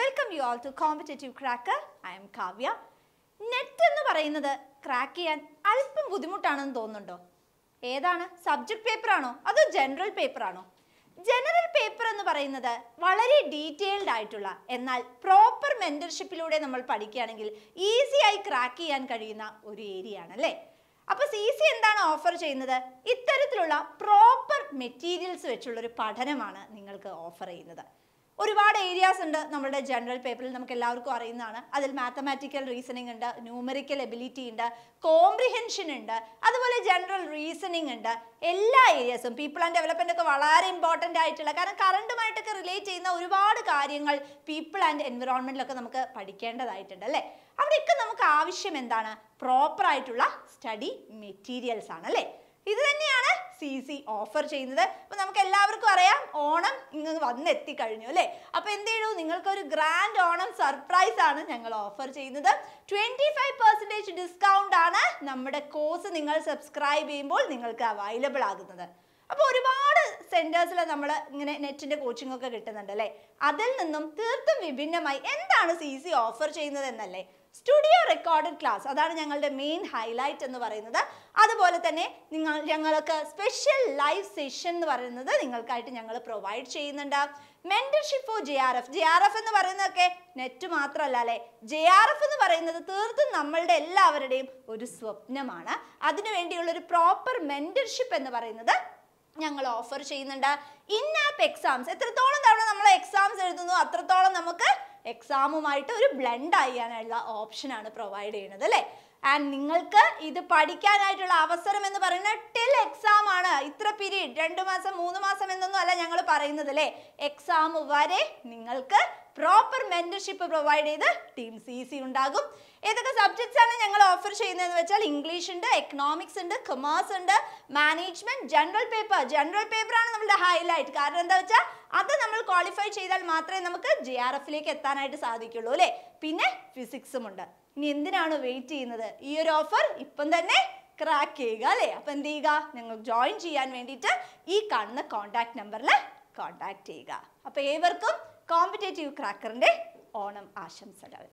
welcome you all to Competitive Cracker. I am Kavya. Net എന്ന് പറയുന്നത് crack ചെയ്യാൻ അല്പം ബുദ്ധിമുട്ടാണെന്ന് തോന്നുന്നുണ്ടോ? ഏതാണ്? സബ്ജക്ട് പേപ്പർ ആണോ അതോ ജനറൽ പേപ്പർ ആണോ? ജനറൽ പേപ്പർ എന്ന് പറയുന്നത് വളരെ ഡീറ്റെയിൽഡ് ആയിട്ടുള്ള എന്നാൽ പ്രോപ്പർ മെന്റർഷിപ്പിലൂടെ നമ്മൾ പഠിക്കുകയാണെങ്കിൽ ഈസി ആയി ക്രാക്ക് ചെയ്യാൻ കഴിയുന്ന ഒരു ഏരിയ ആണ് അല്ലേ? അപ്പോൾ CC എന്താണ് ഓഫർ ചെയ്യുന്നത്? ഇത്തരത്തിലുള്ള പ്രോപ്പർ മെറ്റീരിയൽസ് വെച്ചുള്ള ഒരു പഠനമാണ് നിങ്ങൾക്ക് ഓഫർ ചെയ്യുന്നത്. ഒരുപാട് ഏരിയാസ് ഉണ്ട് നമ്മുടെ ജനറൽ പേപ്പറിൽ, നമുക്ക് എല്ലാവർക്കും അറിയുന്നതാണ്. അതിൽ മാത്തമാറ്റിക്കൽ റീസണിംഗ് ഉണ്ട്, ന്യൂമറിക്കൽ എബിലിറ്റി ഉണ്ട്, കോംപ്രിഹെൻഷൻ ഉണ്ട്, അതുപോലെ ജനറൽ റീസണിംഗ് ഉണ്ട്. എല്ലാ ഏരിയാസും പീപ്പിൾ ആൻഡ് ഡെവലപ്മെന്റ് ഒക്കെ വളരെ ഇമ്പോർട്ടൻ്റ് ആയിട്ടുള്ള, കാരണം കറണ്ടുമായിട്ടൊക്കെ റിലേറ്റ് ചെയ്യുന്ന ഒരുപാട് കാര്യങ്ങൾ പീപ്പിൾ ആൻഡ് എൻവിറോൺമെന്റിലൊക്കെ നമുക്ക് പഠിക്കേണ്ടതായിട്ടുണ്ട് അല്ലേ? അവിടെയൊക്കെ നമുക്ക് ആവശ്യം എന്താണ്? പ്രോപ്പർ ആയിട്ടുള്ള സ്റ്റഡി മെറ്റീരിയൽസ് ആണ് അല്ലേ? ഇത് തന്നെയാണ് CC ഓഫർ ചെയ്യുന്നത്. അപ്പോൾ നമുക്ക് എല്ലാവർക്കും അറിയാം ഓണം ഇങ്ങ് വന്നെത്തി കഴിഞ്ഞു അല്ലേ? അപ്പോൾ എന്ത് ചെയ്യൂ, നിങ്ങൾക്കൊരു ഗ്രാൻഡ് ഓണം സർപ്രൈസ് ആണ് ഞങ്ങൾ ഓഫർ ചെയ്യുന്നത്. 25% ഡിസ്കൗണ്ട് ആണ് നമ്മുടെ കോഴ്സ് നിങ്ങൾ സബ്സ്ക്രൈബ് ചെയ്യുമ്പോൾ നിങ്ങൾക്ക് അവൈലബിൾ ആകുന്നത്. അപ്പോൾ ഒരുപാട് സെന്റേഴ്സിൽ നമ്മൾ ഇങ്ങനെ നെറ്റിന്റെ കോച്ചിങ് ഒക്കെ കിട്ടുന്നുണ്ട് അല്ലേ? അതിൽ നിന്നും തീർത്തും വിഭിന്നമായി എന്താണ് CC ഓഫർ ചെയ്യുന്നത് എന്നല്ലേ? സ്റ്റുഡിയോ റെക്കോർഡഡ് ക്ലാസ്, അതാണ് ഞങ്ങളുടെ മെയിൻ ഹൈലൈറ്റ് എന്ന് പറയുന്നത്. അതുപോലെ തന്നെ ഞങ്ങൾക്ക് സ്പെഷ്യൽ ലൈവ് സെഷൻ എന്ന് പറയുന്നത് നിങ്ങൾക്കായിട്ട് ഞങ്ങൾ പ്രൊവൈഡ് ചെയ്യുന്നുണ്ട്. മെന്റർഷിപ്പ് ഫോർ JRF എന്ന് പറയുന്നതൊക്കെ നെറ്റ് മാത്രമല്ല അല്ലേ? JRF എന്ന് പറയുന്നത് തീർത്തും നമ്മളുടെ എല്ലാവരുടെയും ഒരു സ്വപ്നമാണ്. അതിനുവേണ്ടിയുള്ള ഒരു പ്രോപ്പർ മെന്റർഷിപ്പ് എന്ന് പറയുന്നത് ഞങ്ങൾ ഓഫർ ചെയ്യുന്നുണ്ട്. ഇൻ ആപ്പ് എക്സാംസ്, എത്രത്തോളം തവണ നമ്മൾ എക്സാംസ് എഴുതുന്നു അത്രത്തോളം നമുക്ക് എക്സാമുമായിട്ട് ഒരു ബ്ലെൻഡ് ചെയ്യാനുള്ള ഓപ്ഷനാണ് പ്രൊവൈഡ് ചെയ്യുന്നത് അല്ലേ? ആൻഡ് നിങ്ങൾക്ക് ഇത് പഠിക്കാനായിട്ടുള്ള അവസരം എന്ന് പറയുന്നത് ടിൽ എക്സാം ആണ്. ഇത്ര പീരീഡ് 2 മാസം 3 മാസം എന്നൊന്നും അല്ല ഞങ്ങൾ പറയുന്നത് അല്ലേ? എക്സാം വരെ നിങ്ങൾക്ക് പ്രോപ്പർ മെന്റർഷിപ്പ് പ്രൊവൈഡ് ചെയ്ത് ടീം CC ഉണ്ടാകും. ഏതൊക്കെ സബ്ജക്ട്സ് ആണ് ഞങ്ങൾ ഓഫർ ചെയ്യുന്നതെന്ന് വെച്ചാൽ ഇംഗ്ലീഷ് ഉണ്ട്, എക്കണോമിക്സ് ഉണ്ട്, കൊമേഴ്സ് ഉണ്ട്, മാനേജ്മെന്റ്, ജനറൽ പേപ്പർ ആണ് നമ്മുടെ ഹൈലൈറ്റ്. കാരണം എന്താ വെച്ചാൽ അത് നമ്മൾ ക്വാളിഫൈ ചെയ്താൽ മാത്രമേ നമുക്ക് JRFലേക്ക് എത്താനായിട്ട് സാധിക്കുള്ളൂ അല്ലേ? പിന്നെ ഫിസിക്സും ഉണ്ട്. ഇനി എന്തിനാണ് വെയിറ്റ് ചെയ്യുന്നത്? ഈ ഒരു ഓഫർ ഇപ്പം തന്നെ ക്രാക്ക് ചെയ്യുക അല്ലേ? അപ്പം എന്ത് ചെയ്യുക, നിങ്ങൾ ജോയിൻ ചെയ്യാൻ വേണ്ടിയിട്ട് ഈ കാണുന്ന കോൺടാക്ട് നമ്പറിൽ കോൺടാക്ട് ചെയ്യുക. അപ്പോൾ ഏവർക്കും കോമ്പറ്റേറ്റീവ് ക്രാക്കറിൻ്റെ ഓണം ആശംസകൾ.